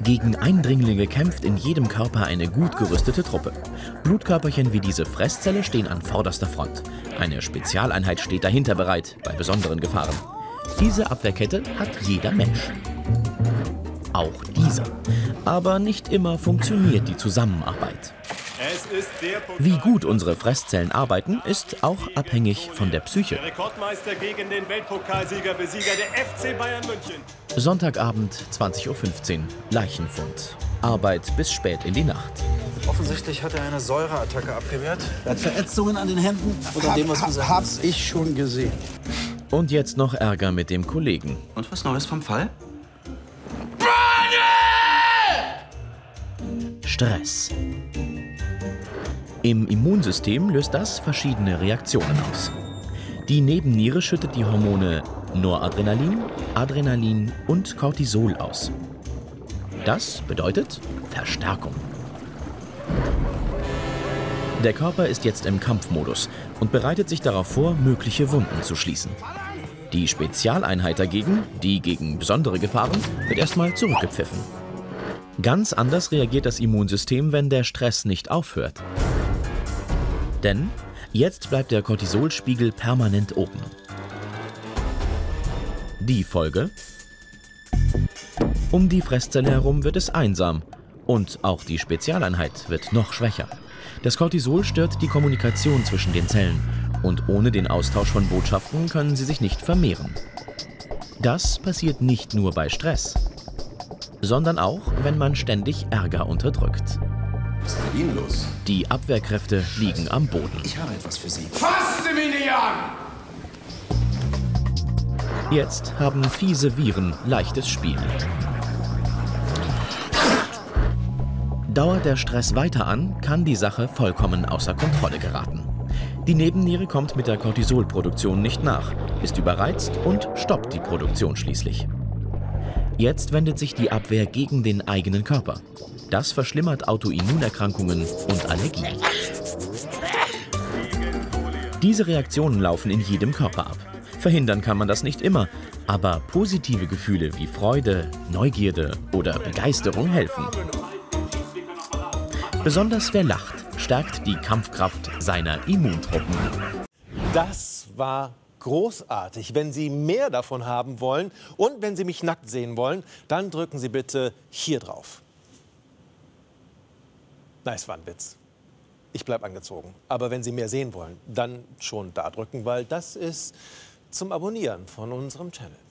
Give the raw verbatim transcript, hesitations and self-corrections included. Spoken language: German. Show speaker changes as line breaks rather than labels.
Gegen Eindringlinge kämpft in jedem Körper eine gut gerüstete Truppe. Blutkörperchen wie diese Fresszelle stehen an vorderster Front. Eine Spezialeinheit steht dahinter bereit, bei besonderen Gefahren. Diese Abwehrkette hat jeder Mensch. Auch dieser. Aber nicht immer funktioniert die Zusammenarbeit.
Es ist der
Wie gut unsere Fresszellen arbeiten, ist auch abhängig von der Psyche.
Der Rekordmeister gegen den Weltpokalsieger, Besieger der F C Bayern München.
Sonntagabend, zwanzig Uhr fünfzehn, Leichenfund. Arbeit bis spät in die Nacht.
Offensichtlich hat er eine Säureattacke abgewehrt.
Er hat Verätzungen an den Händen oder
Hab-
dem, was
hab-
gesagt
hab
ist.
ich schon gesehen.
Und jetzt noch Ärger mit dem Kollegen.
Und was Neues vom Fall?
Stress. Im Immunsystem löst das verschiedene Reaktionen aus. Die Nebenniere schüttet die Hormone Noradrenalin, Adrenalin und Cortisol aus. Das bedeutet Verstärkung. Der Körper ist jetzt im Kampfmodus und bereitet sich darauf vor, mögliche Wunden zu schließen. Die Spezialeinheit dagegen, die gegen besondere Gefahren, wird erstmal zurückgepfiffen. Ganz anders reagiert das Immunsystem, wenn der Stress nicht aufhört. Denn jetzt bleibt der Cortisolspiegel permanent oben. Die Folge? Um die Fresszelle herum wird es einsam und auch die Spezialeinheit wird noch schwächer. Das Cortisol stört die Kommunikation zwischen den Zellen und ohne den Austausch von Botschaften können sie sich nicht vermehren. Das passiert nicht nur bei Stress, sondern auch, wenn man ständig Ärger unterdrückt.
Was ist mit Ihnen los?
Die Abwehrkräfte liegen am Boden.
Ich habe etwas für Sie.
Fassen Sie mich nicht an!
Jetzt haben fiese Viren leichtes Spiel. Dauert der Stress weiter an, kann die Sache vollkommen außer Kontrolle geraten. Die Nebenniere kommt mit der Cortisolproduktion nicht nach, ist überreizt und stoppt die Produktion schließlich. Jetzt wendet sich die Abwehr gegen den eigenen Körper. Das verschlimmert Autoimmunerkrankungen und Allergien. Diese Reaktionen laufen in jedem Körper ab. Verhindern kann man das nicht immer, aber positive Gefühle wie Freude, Neugierde oder Begeisterung helfen. Besonders wer lacht, stärkt die Kampfkraft seiner Immuntruppen.
Das war großartig. Wenn Sie mehr davon haben wollen und wenn Sie mich nackt sehen wollen, dann drücken Sie bitte hier drauf. Nein, es war ein Witz. Ich bleibe angezogen. Aber wenn Sie mehr sehen wollen, dann schon da drücken, weil das ist zum Abonnieren von unserem Channel.